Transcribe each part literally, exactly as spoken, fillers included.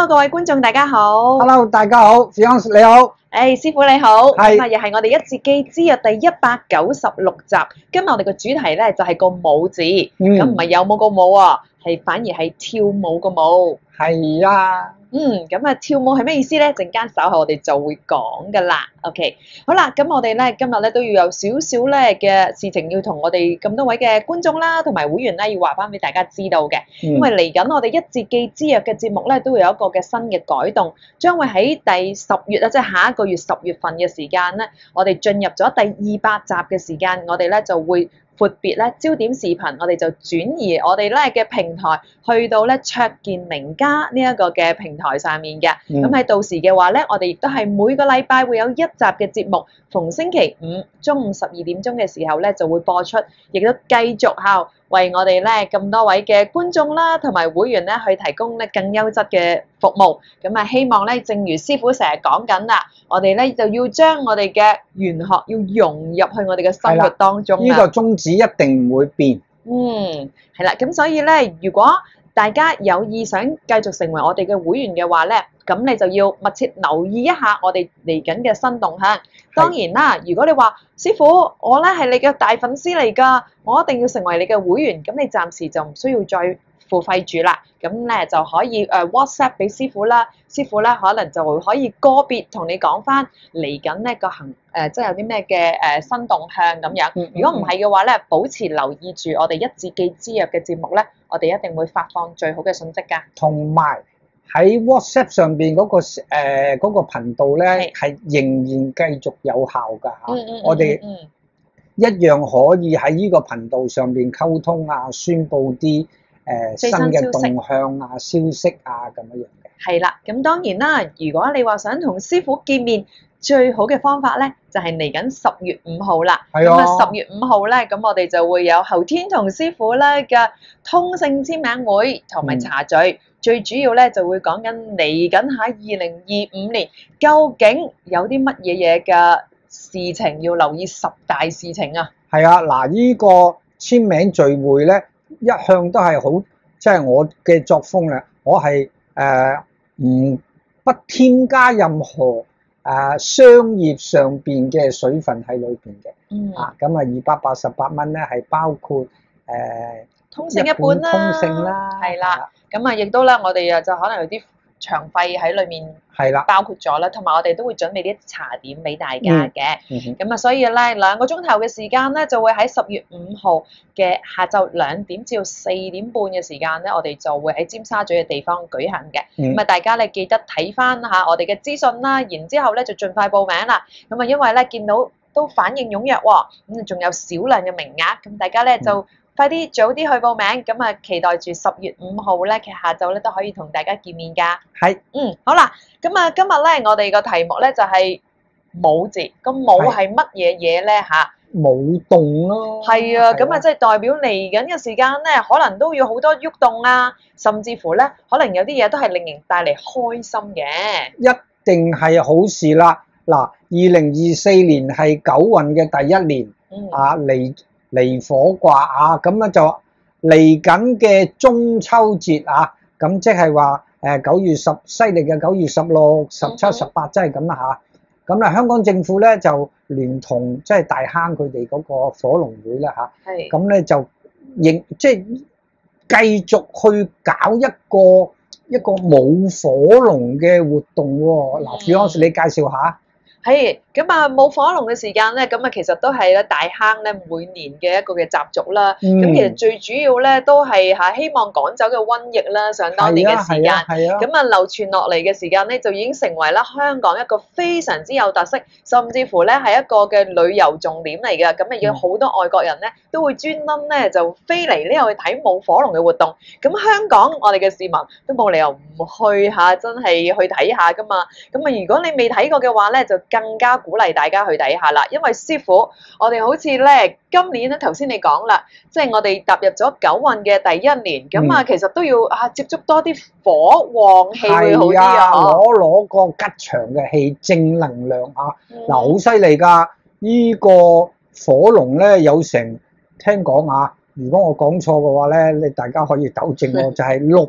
Hello， 各位觀眾大家好。 Hello， 大家好 ，Fiance 你好。 誒，師傅你好。 係。 咁啊，又係我哋一節記之日第一百九十六集。今日我哋嘅主題咧就係個舞字，咁唔係有冇個舞啊，係反而係跳舞個舞。 係啊。 嗯，咁啊，跳舞係咩意思咧？陣間稍後我哋就會講噶啦。OK， 好啦，咁我哋咧今日咧都要有少少咧嘅事情要同我哋咁多位嘅觀眾啦，同埋會員咧要話翻俾大家知道嘅。 嗯、 因為嚟緊我哋一節記之日嘅節目咧都會有一個嘅新嘅改動，將會喺第十月啊，即係下一個月十月份嘅時間咧，我哋進入咗第二百集嘅時間，我哋咧就會闊別咧焦點視頻，我哋就轉移我哋咧嘅平台去到咧卓健名家呢一個嘅平台上面嘅。咁喺、嗯、到時嘅話咧，我哋亦都係每個禮拜會有一集嘅節目，逢星期五中午十二點鐘嘅時候咧就會播出，亦都繼續效為我哋咧咁多位嘅觀眾啦同埋會員咧去提供咧更優質嘅服務。咁啊，希望咧正如師傅成日講緊啦，我哋咧就要將我哋嘅玄學要融入去我哋嘅生活當中。 呢個宗旨一定唔會變。 嗯，係啦，咁所以咧，如果大家有意想繼續成為我哋嘅會員嘅話咧，咁你就要密切留意一下我哋嚟緊嘅新動向。當然啦，如果你話師傅我咧係你嘅大粉絲嚟㗎，我一定要成為你嘅會員，咁你暫時就唔需要再付費住啦。咁咧就可以誒 WhatsApp 俾師傅啦，師傅咧可能就會可以個別同你講翻嚟緊呢個行誒，即係有啲咩嘅誒新動向咁樣。如果唔係嘅話咧，保持留意住我哋一節記之日嘅節目咧，我哋一定會發放最好嘅信息㗎。 同埋喺 WhatsApp 上邊嗰、嗰個誒嗰、呃嗰個頻道咧，係仍然繼續有效㗎嚇。嗯嗯、我哋一樣可以喺呢個頻道上邊溝通啊，宣佈啲誒新嘅動向啊、消息啊咁樣樣嘅。 係啦，咁當然啦，如果你話想同師傅見面，最好嘅方法咧就係嚟緊十月五號啦。係啊。咁啊，十月五號咧，咁我哋就會有後天同師傅咧嘅通勝簽名會同埋茶聚。嗯、最主要咧就會講緊嚟緊喺二零二五年，究竟有啲乜嘢嘢嘅事情要留意，十大事情啊。 係啊，嗱，呢個簽名聚會咧，一向都係好，即係我嘅作風啦。我係誒唔不添加任何誒商業上邊嘅水分喺裏邊嘅。嗯。啊，咁啊，二百八十八蚊咧係包括誒、呃、 通勝一本啦， 通勝啦， 係啦。咁啊，亦都咧，我哋啊就可能有啲場費喺裏面，係啦，包括咗啦，同埋我哋都會準備啲茶點俾大家嘅。咁啊、嗯，嗯、所以咧兩個鐘頭嘅時間咧，就會喺十月五號嘅下晝兩點至到四點半嘅時間咧，我哋就會喺尖沙咀嘅地方舉行嘅。咁啊、嗯，大家咧記得睇翻下我哋嘅資訊啦，然之後咧就盡快報名啦。咁啊，因為咧見到都反應踴躍喎，咁仲有少量嘅名額，咁大家咧就、嗯快啲早啲去報名，咁啊期待住十月五號咧，其實下晝咧都可以同大家見面㗎。係是，嗯，好啦，咁啊今日咧我哋個題目咧就係舞字，個舞係乜嘢嘢咧嚇？ 舞動咯。係啊， 咁啊即係代表嚟緊嘅時間咧，可能都要好多喐動啊，甚至乎咧可能有啲嘢都係令人帶嚟開心嘅。 一定係好事啦！嗱，二零二四年係九運嘅第一年，嗯、啊嚟。離火卦啊，咁咧就嚟緊嘅中秋節啊，咁即係話誒九月十西歷嘅九月十六、十七、十八，即係咁啦嚇。咁啊，香港政府咧就聯同即係大坑佢哋嗰個火龍會啦嚇，咁咧就亦即係繼續去搞一個一個舞火龍嘅活動喎。嗱，Fiance你介紹下。 係，咁啊舞火龍嘅時間咧，咁啊其實都係咧大坑咧每年嘅一個嘅習俗啦。咁、嗯、其實最主要咧都係嚇希望趕走嘅瘟疫啦，上當年嘅時間。咁啊，啊流傳落嚟嘅時間咧，就已經成為啦香港一個非常之有特色，甚至乎咧係一個嘅旅遊重點嚟嘅。咁啊，有好多外國人咧都會專登咧就飛嚟呢度去睇舞火龍嘅活動。咁香港我哋嘅市民都冇理由唔去下，真係去睇下噶嘛。咁啊，如果你未睇過嘅話咧，就更加鼓勵大家去睇下啦，因為師傅，我哋好似咧今年咧頭先你講啦，即係我哋踏入咗九運嘅第一年，咁啊、嗯、其實都要啊接觸多啲火旺氣會好啲啊， 攞攞個吉祥嘅氣，正能量啊，嗱好犀利㗎，呢個火龍咧有成聽講啊，如果我講錯嘅話咧，你大家可以糾正我，就係六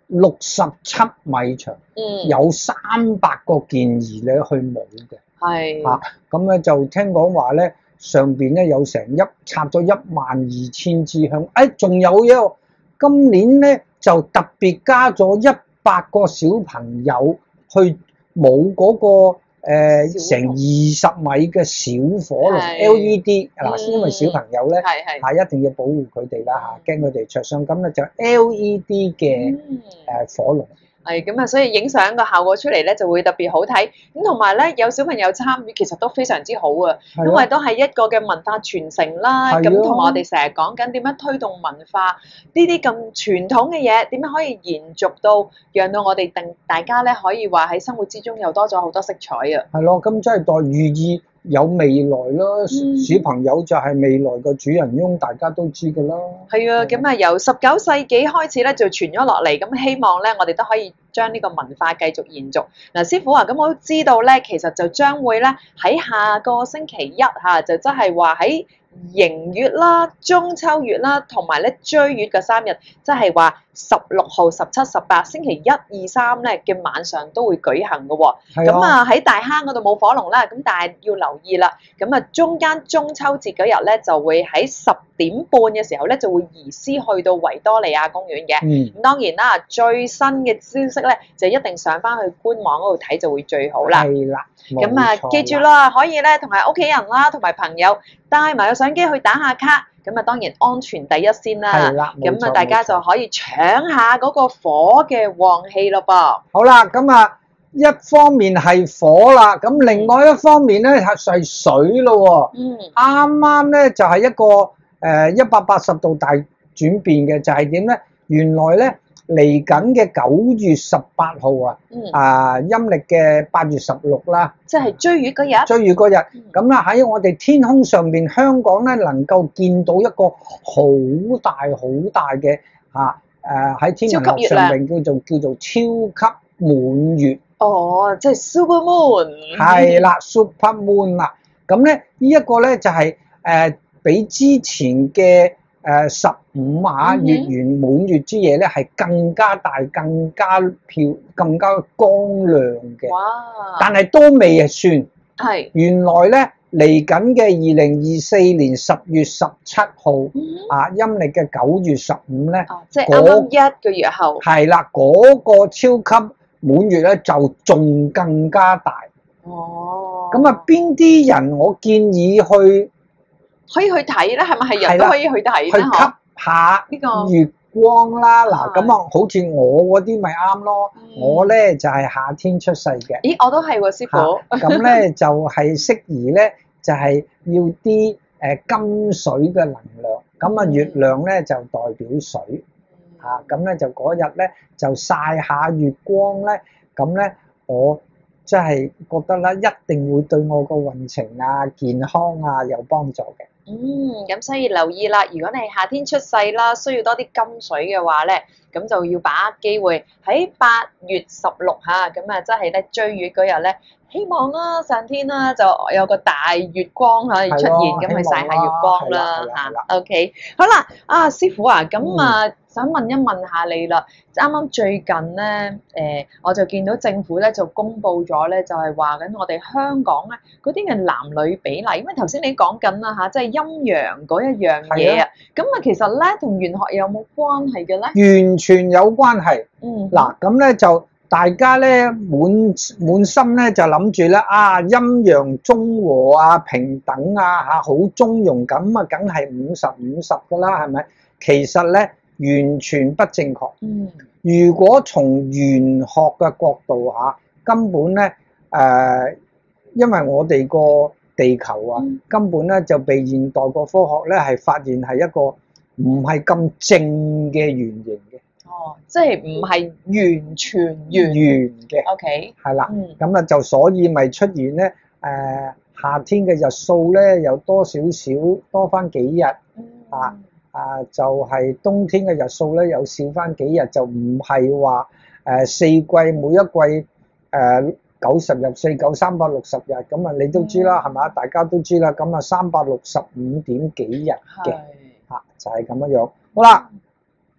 六十七米長， 嗯， 有三百個健兒咧去舞嘅。 係嚇，咁咧就聽講話咧，上邊咧有成一插咗一萬二千支香，誒仲有一個今年咧就特別加咗一百個小朋友去舞嗰、個成二十米嘅小火龍 L E D 嗱， 嗯因為小朋友咧係係係一定要保護佢哋啦嚇，驚佢哋灼傷，咁咧就 L E D 嘅嗯誒火龍。 係咁啊，所以影相個效果出嚟咧就會特別好睇。咁同埋咧，有小朋友參與，其實都非常之好啊， 係啊因為都係一個嘅文化傳承啦。 係啊咁同埋我哋成日講緊點樣推動文化呢啲咁傳統嘅嘢，點樣可以延續到，讓到我哋定大家咧可以話喺生活之中又多咗好多色彩啊！ 係咯，咁即係代寓意有未來啦， 嗯小朋友就係未來嘅主人翁，大家都知㗎啦。 係啊，咁啊由十九世紀開始咧就傳咗落嚟，咁希望咧我哋都可以將呢個文化繼續延續。嗱，師傅啊，咁我都知道咧，其實就將會咧喺下個星期一嚇，就即係話喺迎月啦、中秋月啦，同埋咧追月嘅三日，即係話十六號、十七、十八星期一、二、三咧嘅晚上都會舉行嘅喎。 係咁啊喺大坑嗰度冇火龍啦，咁但係要留意啦。咁啊中間中秋節嗰日咧就會喺十點半嘅時候咧就會移師去到維多利亞公園嘅。 嗯， 咁當然啦，最新嘅消息咧就一定上翻去官網嗰度睇就會最好啦。 係啦， 咁啊，記住啦，可以咧同埋屋企人啦，同埋朋友帶埋個相機去打下卡。咁啊，當然安全第一先啦。 係啦， 咁啊，大家就可以搶下嗰個火嘅旺氣咯噃。 好啦，咁啊一方面係火啦，咁另外一方面咧係係水咯喎。 嗯。 啱啱咧就係一個誒一百八十度大轉變嘅，就係點咧？原來咧嚟緊嘅九月十八號啊， 嗯。 啊陰歷嘅八月十六啦。 即係追月嗰日。 追月嗰日，咁啦喺我哋天空上面，香港咧能夠見到一個好大好大嘅嚇誒喺天文學上面叫做叫做超級滿月。 哦，即係 Super Moon。 係啦，Super Moon 啦。咁咧呢一個咧就係誒比之前嘅誒十五啊月圓滿月之夜咧係更加大、更加漂、更加光亮嘅。 哇！ 但係都未算。 係。 原來咧嚟緊嘅二零二四年十月十七號啊，陰歷嘅九月十五咧， 哦，即係啱啱一個月後。 係啦，嗰個超級滿月咧就仲更加大。 哦。 咁啊，邊啲人我建議去可以去睇咧？係咪係人都可以去睇咧？ 去吸下呢個月光啦。嗱，咁係啊，好似我嗰啲咪啱咯。 嗯我咧就係夏天出世嘅。 咦，我都係喎，師傅。 咁咧就係適宜咧，就係要啲誒金水嘅能量。咁啊，月亮咧就代表水。嚇，咁咧就嗰日咧就曬下月光咧，咁咧我即係覺得咧一定會對我個運程啊、健康啊有幫助嘅。 嗯，咁所以留意啦，如果你係夏天出世啦，需要多啲金水嘅話咧，咁就要把握機會喺八月十六嚇，咁啊，即係咧追月嗰日咧，希望啦上天啦就有個大月光可以出現，咁去曬下月光啦嚇。OK，好啦，啊師傅啊，咁啊想問一問下你啦，啱啱最近咧誒，我就見到政府咧就公布咗咧，就係話緊我哋香港咧嗰啲嘅男女比例，因為頭先你講緊啦嚇，即係陰陽嗰一樣嘢啊，咁啊其實咧同玄學有冇關係嘅咧？ 完全有關係。 嗯。 嗱，咁咧就大家咧滿滿心咧就諗住咧啊陰陽中和啊平等啊嚇好中庸咁啊，梗係五十五十噶啦，係咪？其實咧完全不正確。 嗯。 如果從玄學嘅角度嚇，根本咧誒、呃，因為我哋個地球啊， 嗯、 根本咧就被現代個科學咧係發現係一個唔係咁正嘅圓形嘅。 哦，即係唔係完全圓圓嘅。 OK。 係啦， 嗯。 咁啊就所以咪出現咧誒、呃、夏天嘅日數咧又多少少多翻幾日。 嗯。 啊。啊，就係、是、冬天嘅日數咧，又少翻幾日，就唔係話誒四季每一季誒九十日、四九三百六十日咁啊，你都知啦，係嘛、嗯？大家都知啦，咁啊三百六十五點幾日嘅，嚇、啊、就係咁樣樣。好啦，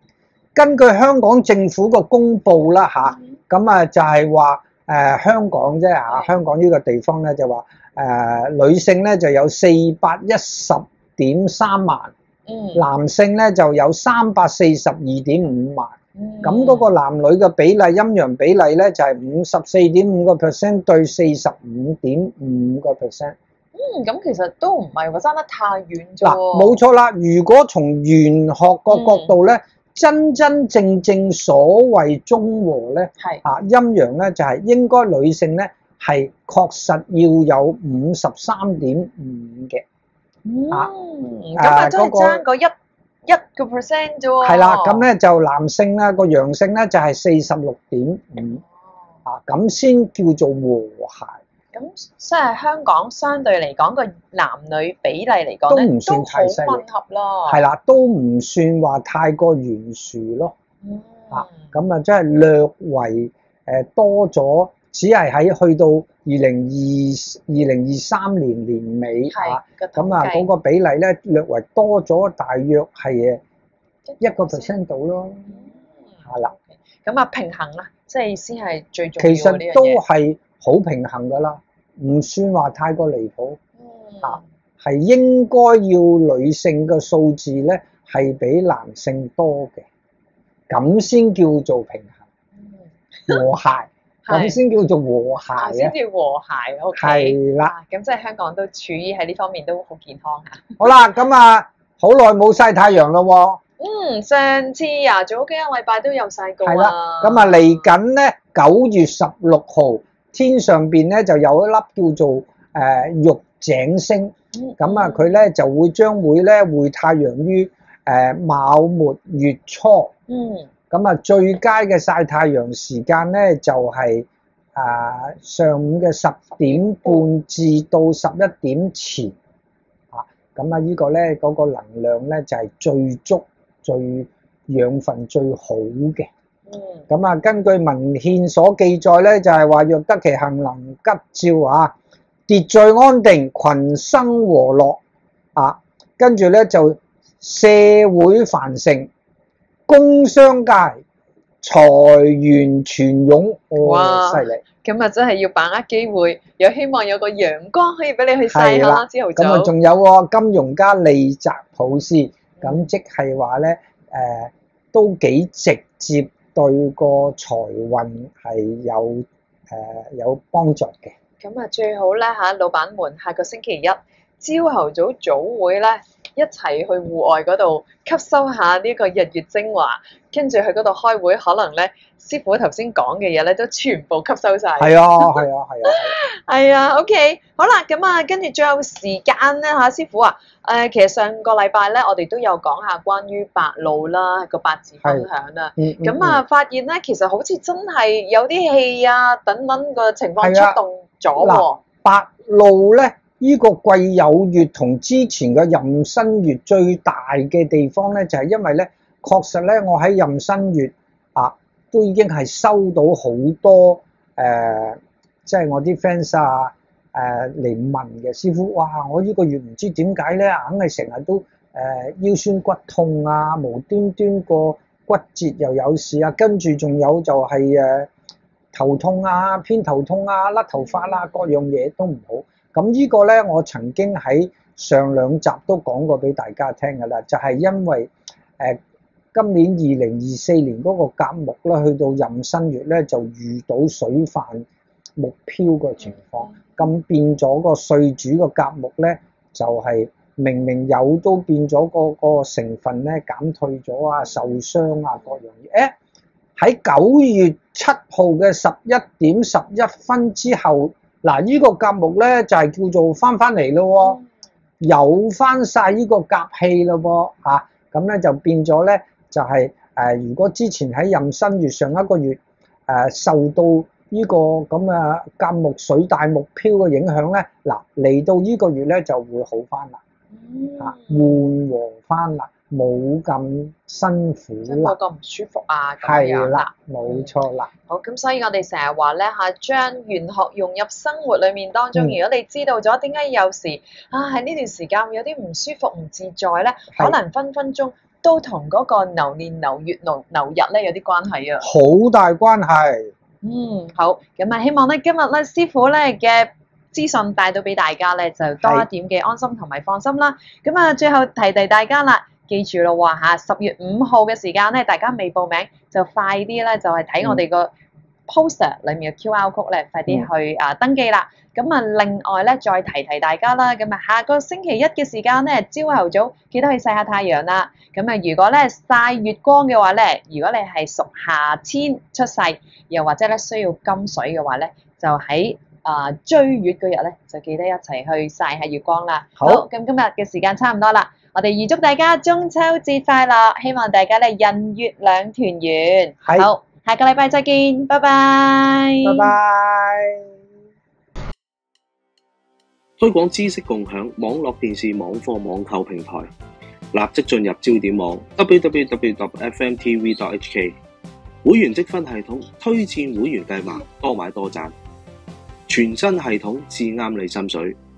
根據香港政府個公佈啦嚇，咁啊就係話誒香港啫嚇，香港呢個地方咧就話誒、呃、女性咧就有四百一十點三萬， 嗯， 男性咧就有三百四十二點五萬。咁嗰、 嗯、 個男女嘅比例陰陽比例咧就係五十四點五個 percent 對四十五點五個 percent。 嗯，咁其實都唔係話爭得太遠啫嗱， 喎。 冇錯啦。如果從玄學個角度咧， 嗯、 真真正正所謂中和咧， 係啊陰陽咧就係應該女性咧係確實要有五十三點五嘅。啊， 嗯，咁啊真係爭個一一個 percent 啫喎。 係啦，咁咧就男性咧個陽性咧就係四十六點五，啊咁先叫做和諧。 咁即係香港相對嚟講個男女比例嚟講都咧， 唔算太犀利， 都好混合咯。 係啦，都唔算話太過懸殊咯。 嗯， 啊，咁啊真係略為誒多咗，只係喺去到二零二二零二三年年尾啊，咁啊嗰個比例咧略為多咗，大約係誒一個 percent 到咯。係啦， 咁啊平衡啦，即係先係最重要嘅呢樣嘢。 其實都係好平衡㗎啦，唔算話太過離譜。 嗯， 啊，係應該要女性嘅數字咧係比男性多嘅，咁先叫做平衡和諧，咁先叫做和諧啊！ 先叫和諧，OK。 係啦， 咁即係香港都處於喺呢方面都好健康嚇。 好啦，咁啊好耐冇曬太陽咯喎。 嗯，上次啊，早幾個禮拜都有曬過啊。 係啦，咁啊嚟緊咧九月十六號，天上邊咧就有一粒叫做誒玉井星，咁啊佢咧就會將會咧會太陽於誒卯末月初。 嗯。咁啊最佳嘅曬太陽時間咧就係啊上午嘅十點半至到十一點前。啊，咁啊呢個咧嗰個能量咧就係最足、最養分最好嘅。 嗯。 咁啊，根據文獻所記載咧，就係話若得其行，能吉兆啊，秩序安定，群生和樂啊，跟住咧就社會繁盛，工商界財源泉湧。哇！犀利！ 咁啊，真係要把握機會，有希望有個陽光可以俾你去曬下啦。朝頭早。 咁啊，仲有喎，金融家利澤普斯，咁即係話咧誒，都幾直接。對個財運係有誒、呃、有幫助嘅。咁啊最好咧嚇，老闆們下個星期一朝頭早早會咧，一齊去戶外嗰度吸收下呢個日月精華，跟住去嗰度開會，可能咧師傅頭先講嘅嘢咧都全部吸收晒。 係啊係啊係啊係啊，OK，好啦，咁啊跟住最後時間咧嚇，師傅啊。誒、呃，其實上個禮拜咧，我哋都有講下關於白露啦，個八字分享啦。咁、嗯、啊，發現咧，其實好似真係有啲氣啊，等等個情況出動咗喎。 白露咧，呢、這個癸酉月同之前嘅壬申月最大嘅地方咧，就係、是、因為咧，確實咧，我喺壬申月啊，都已經係收到好多誒，即、呃、係、就是、我啲 fans 啊。誒嚟問嘅師傅，哇！我呢個月唔知點解咧，硬係成日都誒、呃、腰酸骨痛啊，無端端個骨折又有事啊，跟住仲有就係誒頭痛啊、偏頭痛啊、甩頭髮啦、啊，各樣嘢都唔好。咁呢個咧，我曾經喺上兩集都講過俾大家聽㗎啦，就係、是、因為誒、呃、今年二零二四年嗰個甲木咧，去到壬申月咧，就遇到水犯木漂個情況。咁變咗個歲主個甲木咧，就係、是、明明有都變咗個個成分咧減退咗啊，受傷啊各樣嘢。誒喺九月七號嘅十一點十一分之後，嗱、這、呢個甲木咧就係、是、叫做翻翻嚟咯，有翻晒呢個甲氣咯喎嚇，咁、啊、咧就變咗咧就係、是、誒、呃，如果之前喺壬申月上一個月誒、呃、受到呢個咁嘅甲木水大木漂嘅影響咧，嗱嚟到呢個月咧就會好翻啦，啊緩和翻啦，冇咁辛苦啦， 冇咁唔舒服啊， 係啦，冇錯啦。 好，咁所以我哋成日話咧嚇，將玄學融入生活裡面當中。嗯、如果你知道咗點解有時啊喺呢段時間會有啲唔舒服、唔自在咧，可能分分鐘都同嗰個牛年牛月牛牛日咧有啲關係啊。 好大關係。 嗯，好，咁啊，希望咧今日咧師傅咧嘅資訊帶到俾大家咧，就多一點嘅安心同埋放心啦。咁啊，最後提提大家啦，記住咯喎嚇，十月五號嘅時間咧，大家未報名就快啲咧，就係睇我哋個 poster 裡面嘅 Q R code 咧，快啲去啊登記啦。咁啊，另外咧再提提大家啦，咁啊下個星期一嘅時間咧，朝頭早記得去曬下太陽啦。咁啊，如果咧曬月光嘅話咧，如果你係屬夏天出世，又或者咧需要金水嘅話咧，就喺啊、呃、追月嗰日咧，就記得一齊去曬下月光啦。好，咁今日嘅時間差唔多啦，我哋預祝大家中秋節快樂，希望大家咧人月兩團圓。好，下個禮拜再見，拜拜。 拜拜。 推廣知識共享網絡電視網課網購平台，立即進入焦點網 w w w dot f m t v dot h k 會員積分系統推薦會員計劃，多買多賺，全新系統至啱你心水。